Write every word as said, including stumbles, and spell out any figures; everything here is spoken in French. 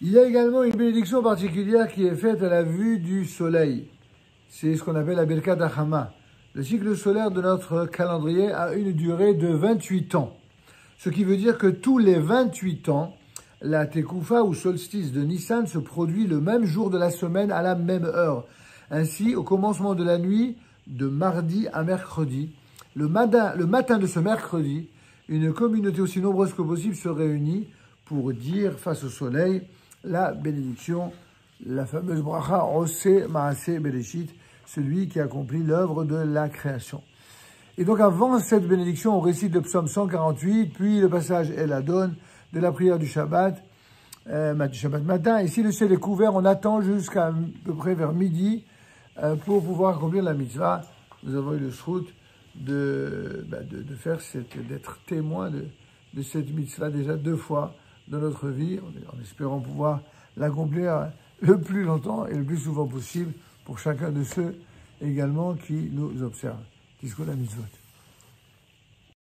Il y a également une bénédiction particulière qui est faite à la vue du soleil. C'est ce qu'on appelle la Birkat Hachama. Le cycle solaire de notre calendrier a une durée de vingt-huit ans. Ce qui veut dire que tous les vingt-huit ans, la Tekoufa ou solstice de Nissan se produit le même jour de la semaine à la même heure. Ainsi, au commencement de la nuit, de mardi à mercredi, le matin, le matin de ce mercredi, une communauté aussi nombreuse que possible se réunit pour dire face au soleil la bénédiction, la fameuse bracha Oseh Maaseh Bereshit, celui qui accomplit l'œuvre de la création. Et donc avant cette bénédiction, on récite le psaume cent quarante-huit, puis le passage El Adon de la prière du Shabbat, euh, du Shabbat matin. Et si le ciel est couvert, on attend jusqu'à à peu près vers midi euh, pour pouvoir accomplir la mitzvah. Nous avons eu le shrout de, bah, de, de faire cette, d'être témoin de, de cette mitzvah déjà deux fois dans notre vie, en espérant pouvoir l'accomplir le plus longtemps et le plus souvent possible pour chacun de ceux également qui nous observent. Tiskou la mitzvot.